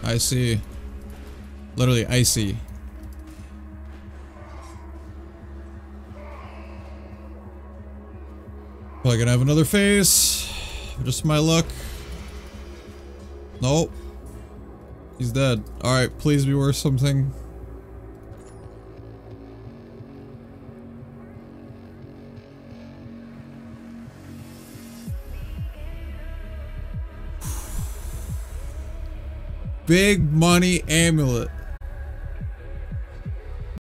I see. Literally icy. Probably gonna have another phase. Just my luck. Nope. He's dead. Alright, please be worth something. Big money amulet.